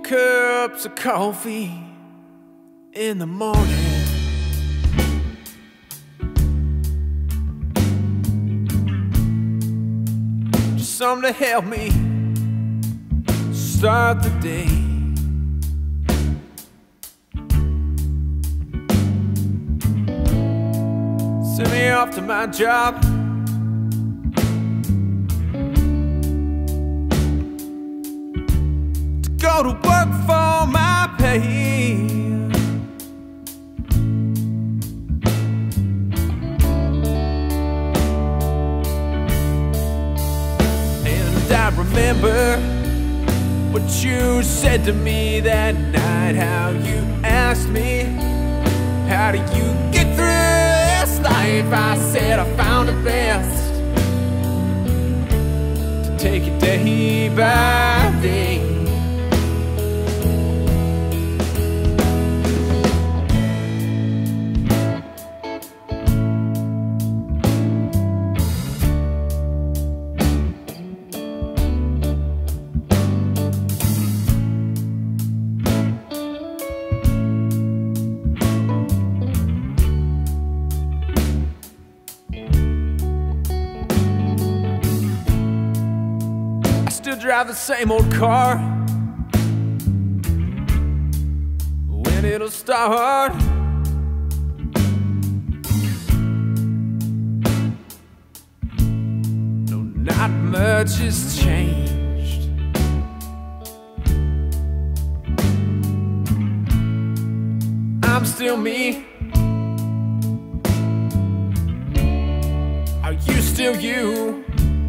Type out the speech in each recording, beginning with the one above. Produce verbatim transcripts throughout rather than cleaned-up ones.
cups of coffee in the morning. Just something to help me start the day. Send me off to my job, to go to work for my pay. And I remember what you said to me that night, how you asked me, how do you get through this life? I said I found it best to take it day by day. Still drive the same old car. When it'll start, no, not much has changed. I'm still me. Are you still you?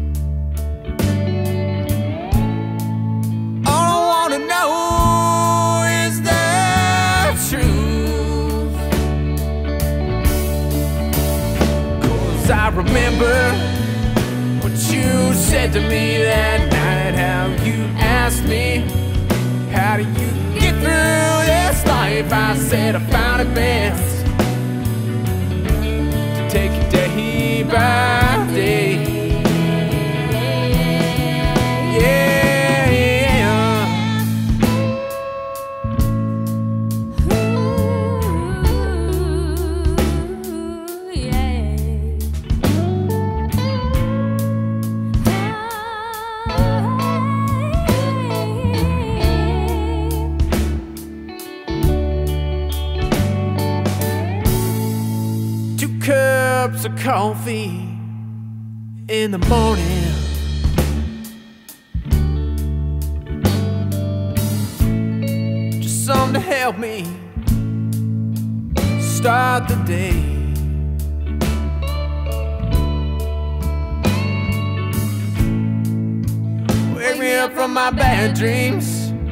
I remember what you said to me that night, how you asked me, how do you get through this life? I said I found it best to take it day by day. Yeah. Cups of coffee in the morning. Just something to help me start the day. Wake me up from my bad dreams.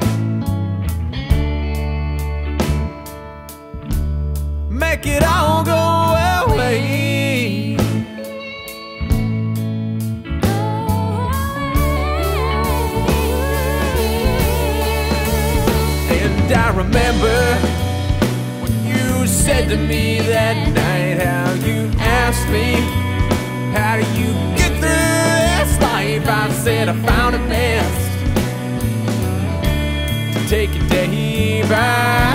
Make it all go away. And I remember what you said to me that night, how you asked me, how do you get through this life? I said I found it best to take it day by